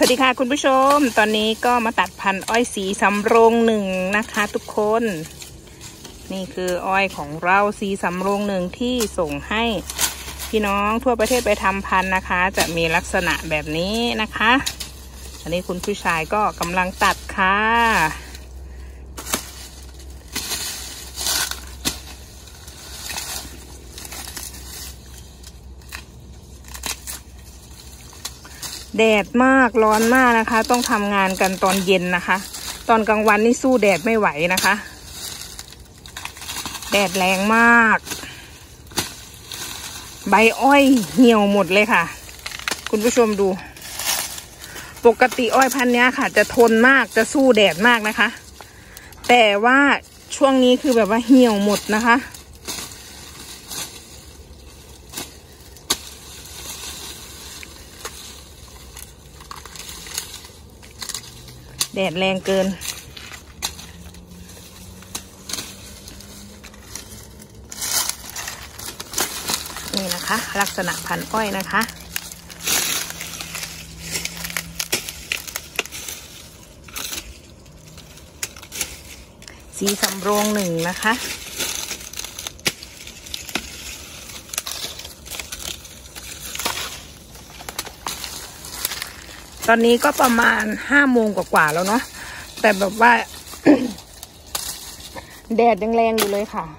วัสดีค่ะคุณผู้ชมตอนนี้ก็มาตัดพันธุ์อ้อยสีสำโรงหนึ่งนะคะทุกคนนี่คืออ้อยของเราสีสำโรงหนึ่งที่ส่งให้พี่น้องทั่วประเทศไปทำพันธุ์นะคะจะมีลักษณะแบบนี้นะคะอันนี้คุณผู้ชายก็กำลังตัดค่ะแดดมากร้อนมากนะคะต้องทำงานกันตอนเย็นนะคะตอนกลางวันนี่สู้แดดไม่ไหวนะคะแดดแรงมากใบอ้อยเหี่ยวหมดเลยค่ะคุณผู้ชมดูปกติอ้อยพันธุ์นี้ค่ะจะทนมากจะสู้แดดมากนะคะแต่ว่าช่วงนี้คือแบบว่าเหี่ยวหมดนะคะแดดแรงเกินนี่นะคะลักษณะพันธุ์อ้อยนะคะสีสำโรงหนึ่งนะคะตอนนี้ก็ประมาณ5 โมงกว่าแล้วเนาะแต่แบบว่า แดดยังแรงอยู่เลยค่ะ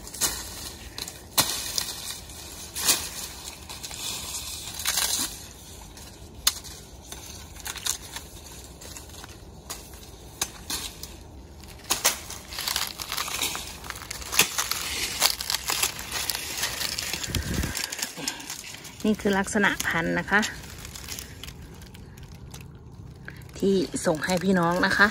นี่คือลักษณะพันธุ์นะคะที่ส่งให้พี่น้องนะคะ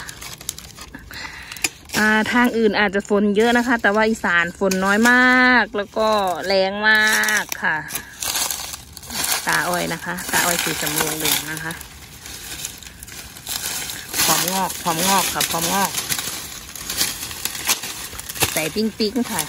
ทางอื่นอาจจะฝนเยอะนะคะแต่ว่าอีสานฝนน้อยมากแล้วก็แรงมากค่ะตาอ้อยนะคะตาอ้อยสีสำโรงหนึ่งนะคะพร้อมงอกค่ะพร้อมงอกใส่ปิ้งค่ะ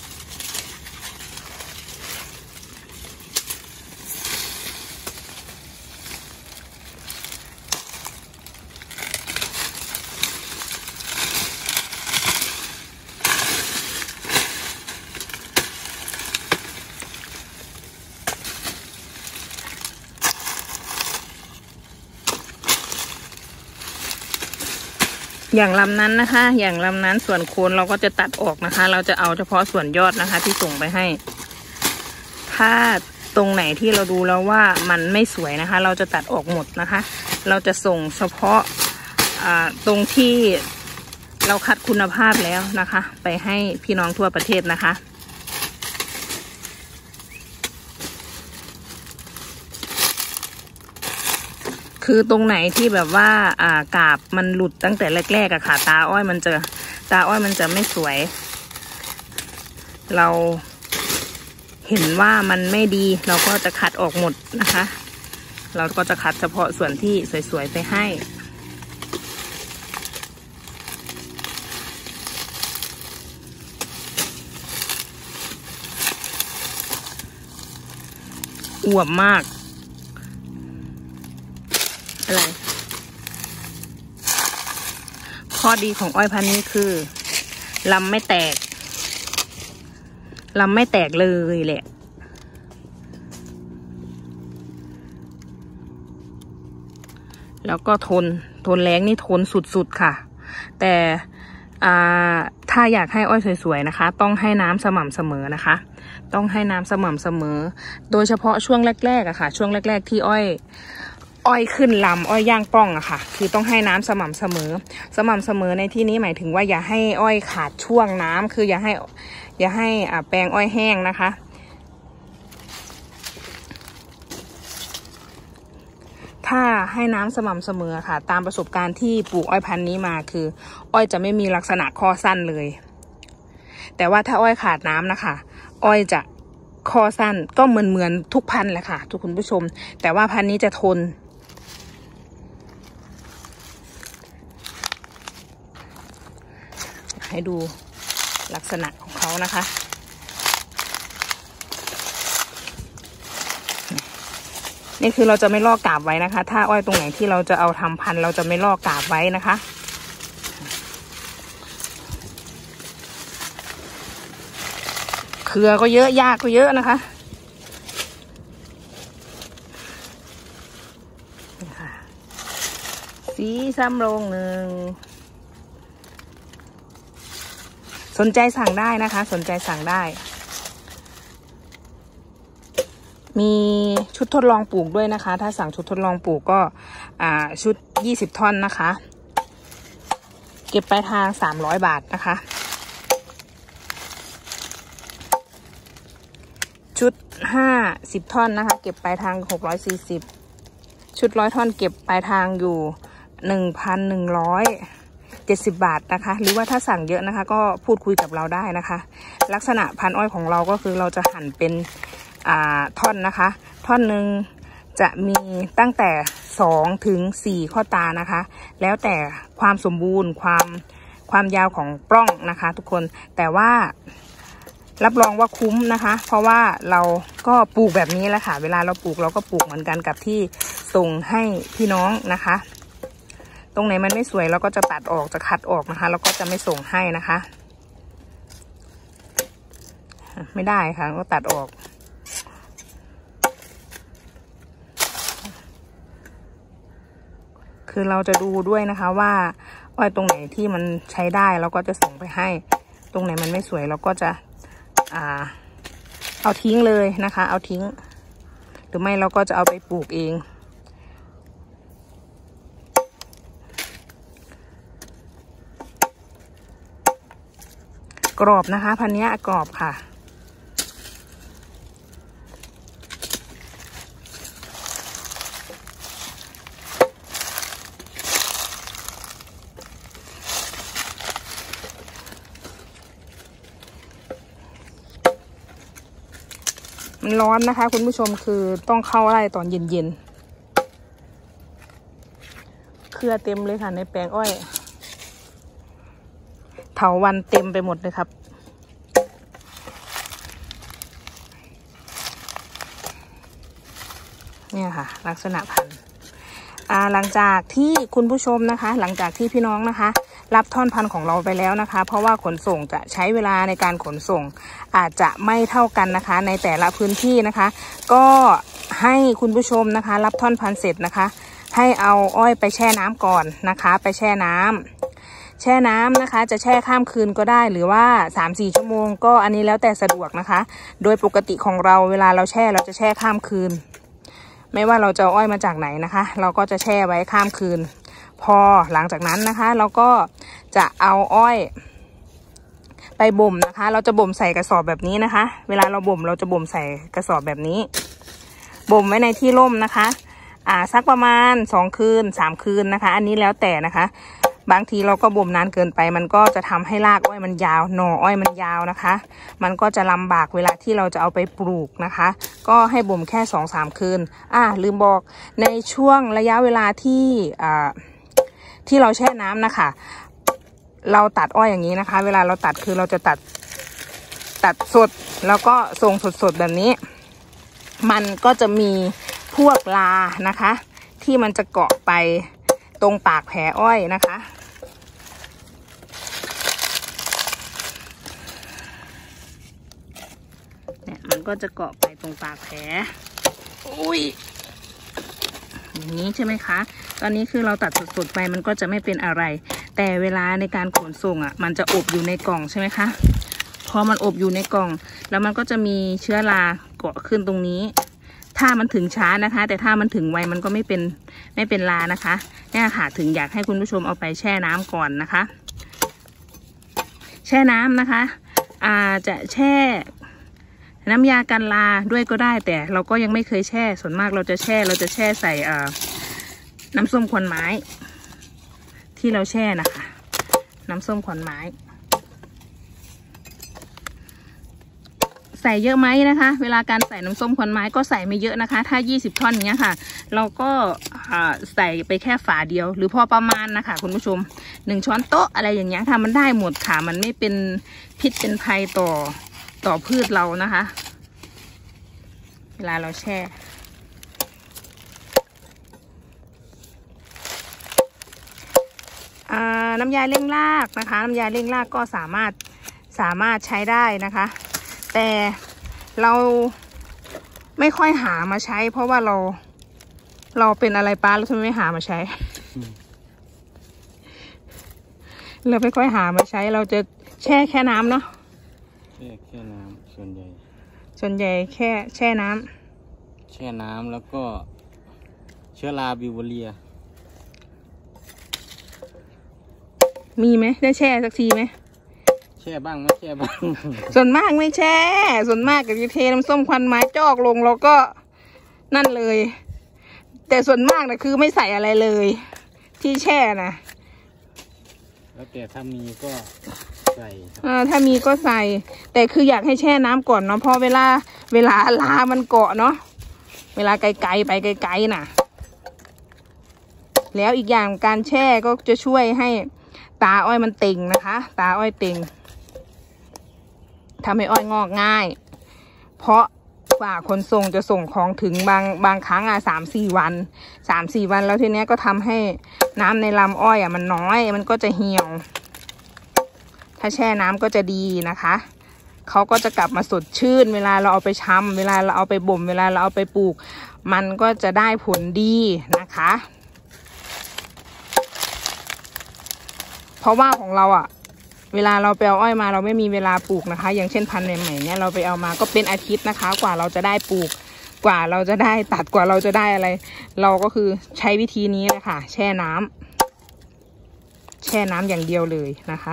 อย่างลำนั้นนะคะอย่างลำนั้นส่วนโคนเราก็จะตัดออกนะคะเราจะเอาเฉพาะส่วนยอดนะคะที่ส่งไปให้ถ้าตรงไหนที่เราดูแล้วว่ามันไม่สวยนะคะเราจะตัดออกหมดนะคะเราจะส่งเฉพาะตรงที่เราคัดคุณภาพแล้วนะคะไปให้พี่น้องทั่วประเทศนะคะคือตรงไหนที่แบบว่ากาบมันหลุดตั้งแต่แรกๆอะค่ะตาอ้อยมันจะไม่สวยเราเห็นว่ามันไม่ดีเราก็จะคัดออกหมดนะคะเราก็จะคัดเฉพาะส่วนที่สวยๆไปให้อวบมากอะไรข้อดีของอ้อยพันธุ์นี้คือลำไม่แตกเลยแหละแล้วก็ทนแรงนี่ทนสุดๆค่ะแต่ถ้าอยากให้อ้อยสวยๆนะคะต้องให้น้ำสม่ำเสมอนะคะต้องให้น้ำสม่ำเสมอโดยเฉพาะช่วงแรกๆอะค่ะช่วงแรกๆที่อ้อยขึ้นลำอ้อยย่างป้องอะค่ะคือต้องให้น้ำสม่ำเสมอในที่นี้หมายถึงว่าอย่าให้อ้อยขาดช่วงน้ำคืออย่าให้แปลงอ้อยแห้งนะคะถ้าให้น้ำสม่ำเสมอค่ะตามประสบการณ์ที่ปลูกอ้อยพันธุ์นี้มาคืออ้อยจะไม่มีลักษณะข้อสั้นเลยแต่ว่าถ้าอ้อยขาดน้ำนะคะอ้อยจะข้อสั้นก็เหมือนทุกพันธุ์แหละค่ะทุกคุณผู้ชมแต่ว่าพันธุ์นี้จะทนให้ดูลักษณะของเขานะคะ นนี่คือเราจะไม่ลอกกาบไว้นะคะ ถ้าอ้อยตรงไหนที่เราจะเอาทำพันธุ์เราจะไม่ลอกกาบไว้นะคะเครือก็เยอะยากก็เยอะนะคะสีซ้ำโรงหนึ่งสนใจสั่งได้นะคะสนใจสั่งได้มีชุดทดลองปลูกด้วยนะคะถ้าสั่งชุดทดลองปลูกก็ชุด20ท่อนนะคะเก็บปลายทาง300 บาทนะคะชุด50ท่อนนะคะเก็บปลายทาง640ชุด100ท่อนเก็บปลายทางอยู่1,170 บาทนะคะหรือว่าถ้าสั่งเยอะนะคะก็พูดคุยกับเราได้นะคะลักษณะพันธุ์อ้อยของเราก็คือเราจะหั่นเป็นท่อนนะคะท่อนหนึ่งจะมีตั้งแต่2 ถึง 4ข้อตานะคะแล้วแต่ความสมบูรณ์ความยาวของปล้องนะคะทุกคนแต่ว่ารับรองว่าคุ้มนะคะเพราะว่าเราก็ปลูกแบบนี้แหละค่ะเวลาเราปลูกเราก็ปลูกเหมือนกันกับที่ส่งให้พี่น้องนะคะตรงไหนมันไม่สวยเราก็จะตัดออกจะคัดออกนะคะแล้วก็จะไม่ส่งให้นะคะไม่ได้ค่ะก็ตัดออกคือเราจะดูด้วยนะคะว่าอ้อยตรงไหนที่มันใช้ได้เราก็จะส่งไปให้ตรงไหนมันไม่สวยเราก็จะเอาทิ้งเลยนะคะเอาทิ้งหรือไม่เราก็จะเอาไปปลูกเองกรอบนะคะพันนี้กรอบค่ะมันร้อนนะคะคุณผู้ชมคือต้องเข้าไร่ตอนเย็นๆเครือเต็มเลยค่ะในแปลงอ้อยเถาวัลย์เต็มไปหมดเลยครับเนี่ยค่ะลักษณะพันธุ์หลังจากที่คุณผู้ชมนะคะหลังจากที่พี่น้องนะคะรับท่อนพันธุ์ของเราไปแล้วนะคะเพราะว่าขนส่งจะใช้เวลาในการขนส่งอาจจะไม่เท่ากันนะคะในแต่ละพื้นที่นะคะก็ให้คุณผู้ชมนะคะรับท่อนพันธุ์เสร็จนะคะให้เอาอ้อยไปแช่น้ำก่อนนะคะไปแช่น้ำนะคะจะแช่ข้ามคืนก็ได้หรือว่า 3-4 ชั่วโมงก็อันนี้แล้วแต่สะดวกนะคะโดยปกติของเราเวลาเราแช่เราจะแช่ข้ามคืนไม่ว่าเราจะอ้อยมาจากไหนนะคะเราก็จะแช่ไว้ข้ามคืนพอหลังจากนั้นนะคะเราก็จะเอาอ้อยไปบ่มนะคะเราจะบ่มใส่กระสอบแบบนี้นะคะเวลาเราบ่มเราจะบ่มใส่กระสอบแบบนี้บ่มไว้ในที่ร่มนะคะสักประมาณ2 คืน 3 คืนนะคะอันนี้แล้วแต่นะคะบางทีเราก็บ่มนานเกินไปมันก็จะทำให้รากอ้อยมันยาวหน่ออ้อยมันยาวนะคะมันก็จะลำบากเวลาที่เราจะเอาไปปลูกนะคะก็ให้บ่มแค่ 2-3 คืนลืมบอกในช่วงระยะเวลาที่เราแช่น้ำนะคะเราตัดอ้อยอย่างนี้นะคะเวลาเราตัดคือเราจะตัดสดแล้วก็ส่งสดแบบนี้มันก็จะมีพวกลานะคะที่มันจะเกาะไปตรงปากแผลอ้อยนะคะเนี่ยมันก็จะเกาะไปตรงปากแผลอุ้ยอย่างนี้ใช่ไหมคะตอนนี้คือเราตัดสดๆไปมันก็จะไม่เป็นอะไรแต่เวลาในการขนส่งมันจะอบอยู่ในกล่องใช่ไหมคะพอมันอบอยู่ในกล่องแล้วมันก็จะมีเชื้อราเกาะขึ้นตรงนี้ถ้ามันถึงช้านะคะแต่ถ้ามันถึงไวมันก็ไม่เป็นรานะคะเนี่ยค่ะถึงอยากให้คุณผู้ชมเอาไปแช่น้ำก่อนนะคะแช่น้ำนะคะจะแช่น้ำยากันราด้วยก็ได้แต่เราก็ยังไม่เคยแช่ส่วนมากเราจะแช่ใส่น้ำส้มควันไม้ที่เราแช่นะคะน้ำส้มควันไม้ใส่เยอะไหมนะคะเวลาการใส่น้ำส้มควันไม้ก็ใส่ไม่เยอะนะคะถ้า20 ท่อนเนี้ยค่ะเราก็ใส่ไปแค่ฝาเดียวหรือพอประมาณนะคะคุณผู้ชม1 ช้อนโต๊ะอะไรอย่างเงี้ยค่ะมันได้หมดค่ะมันไม่เป็นพิษเป็นภัยต่อพืชเรานะคะเวลาเราแช่น้ำยาเร่งรากนะคะน้ำยาเร่งรากก็สามารถใช้ได้นะคะแต่เราไม่ค่อยหามาใช้เพราะว่าเราเป็นอะไรป้าเราทำไมไม่หามาใช้ เราไม่ค่อยหามาใช้เราจะแช่น้ำเนาะแค่น้ำส่วนใหญ่แค่แช่น้ำแล้วก็เชื้อราบิวเรียมีไหมได้แช่สักทีไหมแช่บ้างไม่แช่บ้างส่วนมากไม่แช่ส่วนมากกับเทน้ำส้มควันไม้จอกลงแล้วก็นั่นเลยแต่ส่วนมากนะคือไม่ใส่อะไรเลยที่แช่นะแล้วแต่ถ้ามีก็ใส่ถ้ามีก็ใส่แต่คืออยากให้แช่น้ำก่อนเนาะเพราะเวลาลามันเกาะเนาะเวลาไกลๆไปไกลๆน่ะแล้วอีกอย่างการแช่ก็จะช่วยให้ตาอ้อยมันเต่งนะคะตาอ้อยเต่งทำให้อ้อยงอกง่ายเพราะกว่าคนส่งจะส่งของถึงบางครั้ง3-4 วันแล้วทีเนี้ยก็ทำให้น้ำในลำอ้อยมันน้อยมันก็จะเหี่ยวถ้าแช่น้ำก็จะดีนะคะเขาก็จะกลับมาสดชื่นเวลาเราเอาไปชำเวลาเราเอาไปบ่มเวลาเราเอาไปปลูกมันก็จะได้ผลดีนะคะเพราะว่าของเราเวลาเราไปเอาอ้อยมาเราไม่มีเวลาปลูกนะคะอย่างเช่นพันธุ์ใหม่ๆเนี่ยเราไปเอามาก็เป็นอาทิตย์นะคะกว่าเราจะได้ปลูกกว่าเราจะได้ตัดกว่าเราจะได้อะไรเราก็คือใช้วิธีนี้เลยค่ะแช่น้ำอย่างเดียวเลยนะคะ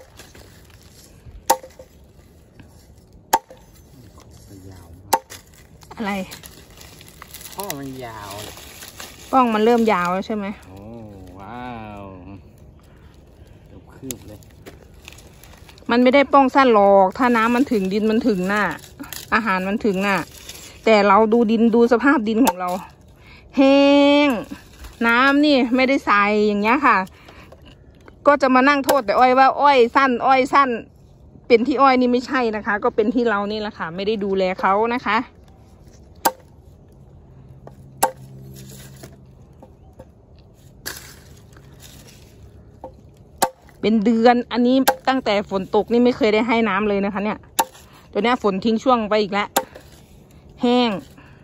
อะไรข้อมันยาวป้องมันเริ่มยาวแล้วใช่ไหมโอ้ว้าวเดี๋ยวคืบเลยมันไม่ได้ป้องสั้นหรอกถ้าน้ำมันถึงดินมันถึงน่ะอาหารมันถึงน่ะแต่เราดูดินดูสภาพดินของเราแห้งน้ำนี่ไม่ได้ใส่อย่างเงี้ยค่ะก็จะมานั่งโทษแต่อ้อยว่าอ้อยสั้นเป็นที่อ้อยนี่ไม่ใช่นะคะก็เป็นที่เรานี่แหละค่ะไม่ได้ดูแลเขานะคะเป็นเดือนอันนี้ตั้งแต่ฝนตกนี่ไม่เคยได้ให้น้ำเลยนะคะเนี่ยตัวนี้ฝนทิ้งช่วงไปอีกแล้วแห้ง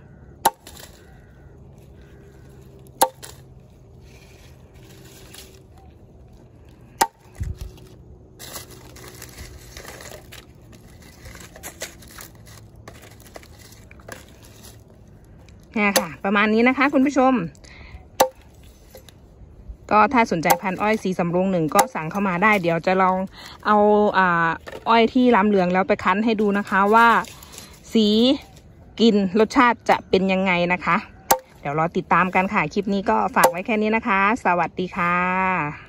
เนี่ยค่ะประมาณนี้นะคะคุณผู้ชมก็ถ้าสนใจพันธุ์อ้อยสีสำโรง1ก็สั่งเข้ามาได้เดี๋ยวจะลองเอาอ้อยที่ลำเหลืองแล้วไปคั้นให้ดูนะคะว่าสีกลิ่นรสชาติจะเป็นยังไงนะคะเดี๋ยวรอติดตามกันค่ะคลิปนี้ก็ฝากไว้แค่นี้นะคะสวัสดีค่ะ